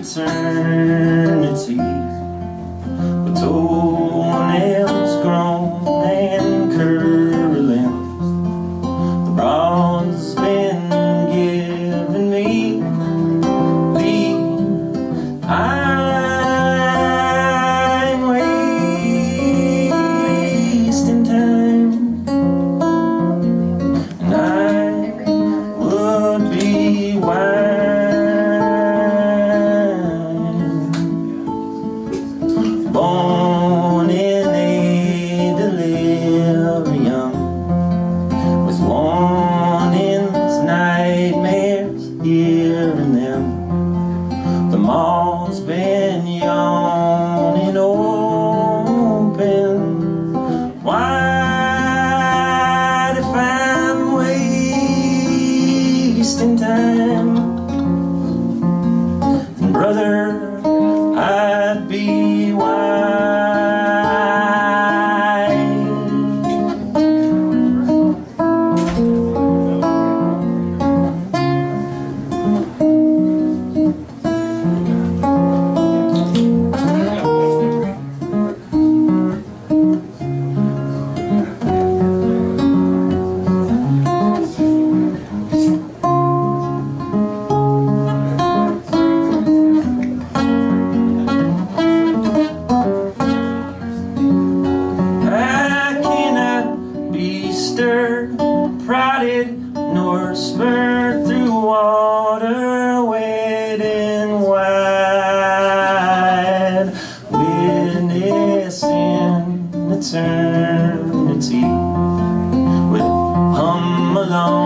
eternity, with toenails grown and curling. The bronze has been given me. I'm wasting time, and I would be wise, born in a delirium, with warnings, nightmares, hearing them. The mall's been yawning open wide. If I'm wasting time, brother, I'd be wise. Stirred, prodded, nor spurred through water wet and wide, witnessing eternity with hum along